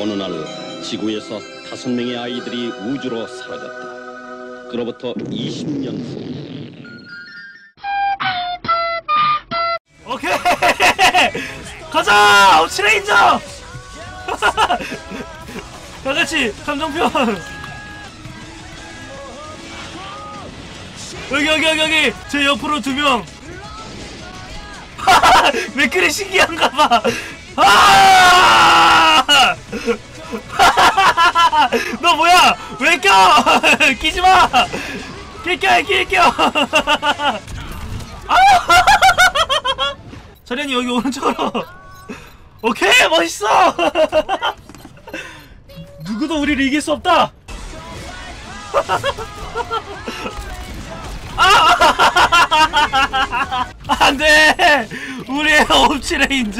어느 날 지구에서 5명의 아이들이 우주로 사라졌다. 그로부터 20년 후. 오케이! 가자! 업치레인저! 다같이 감정표! 여기! 제 옆으로 2명! 맥클이 신기한가봐! 너 뭐야! 왜 껴! 끼지마! 끼껴! 자련이 여기 오른쪽으로. 오케이, 멋있어. 누구도 우리를 이길 수 없다. 안돼. 우리의 옵치레인저.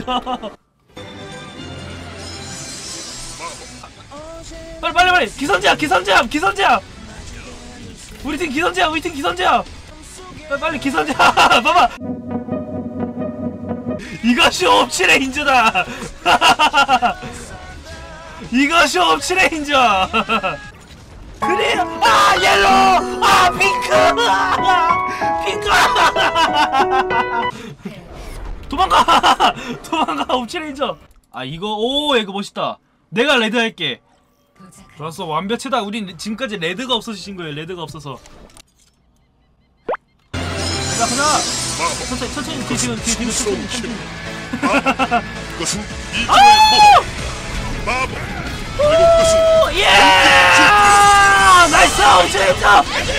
빨리 기선제압. 우리 팀 기선제압. 빨리 기선제압. 봐봐. 이것이 옵치레인저다. 이것이 옵치레인저. 그래. 옐로우. 핑크. 도망가 옵치레인저. 이거 멋있다. 내가 레드 할게. 좋았어, 완벽하다. 우린 지금까지 레드가 없어지신 거예요. 레드가 없어서. 가자. 천천히 뒤로 천천히. 그것은 이주의 마법. 이것은 예! 나이스 옵치레인저.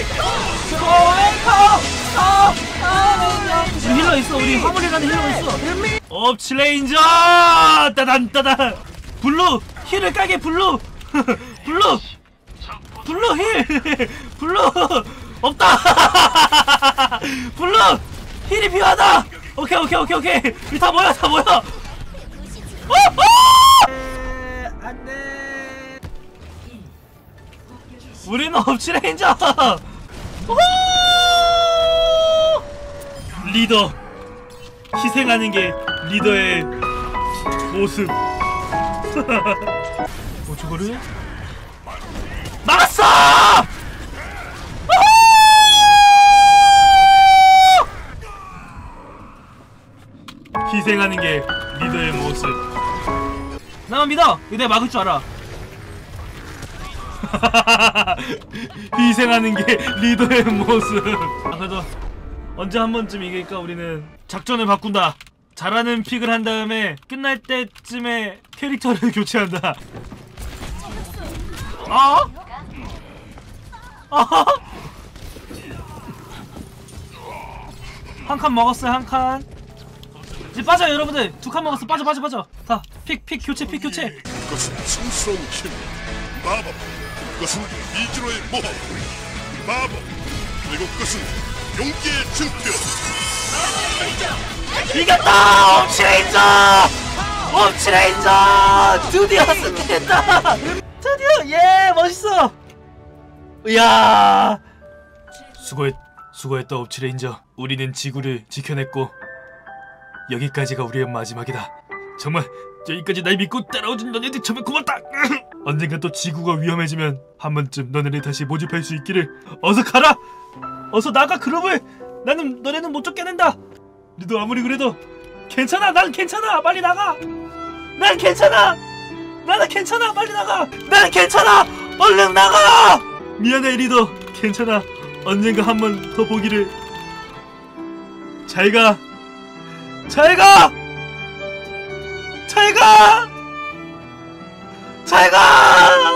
우리 힐러 있어. 우리 화물에 가는 힐러 있어. 옵치레인저. 따단. 블루 힐을 까게. 블루 힐. 블루 없다. 블루 힐이 필요하다. 오케이. 우리 다 모여. 안돼. 우리는 옵치레인저. 리더. 희생하는 게 리더의 모습. 저거를 막았어! 희생하는 게 리더의 모습. 나만 믿어! 이거 내가 막을 줄 알아. 희생하는 게 리더의 모습. 그래도 언제 한 번쯤 이길까. 우리는 작전을 바꾼다. 잘하는 픽을 한 다음에 끝날 때쯤에 캐릭터를 교체한다. 한 칸 먹었어요. 한 칸. 이제 빠져요 여러분들. 2칸 먹었어. 빠져. 다 픽 교체. 그것은 성스러운 힘. 마법. 그것은 이주로의 모험. 마법. 그리고 그것은 용기의 증표. 이겼다! 옵치레인저! 드디어 승리했다! 예! 멋있어! 이야! 수고했다 옵치레인저. 우리는 지구를 지켜냈고 여기까지가 우리의 마지막이다. 정말 여기까지 날 믿고 따라오준 너네들 정말 고맙다! 언젠가 또 지구가 위험해지면 한 번쯤 너네를 다시 모집할 수 있기를. 어서 가라! 어서 나가 그룹을! 너네는 못 쫓겨낸다! 리도 아무리 그래도 괜찮아. 난 괜찮아. 빨리 나가. 난 괜찮아. 나는 괜찮아. 빨리 나가. 난 괜찮아. 얼른 나가. 미안해 리도. 괜찮아. 언젠가 한 번 더 보기를. 잘가. 잘가.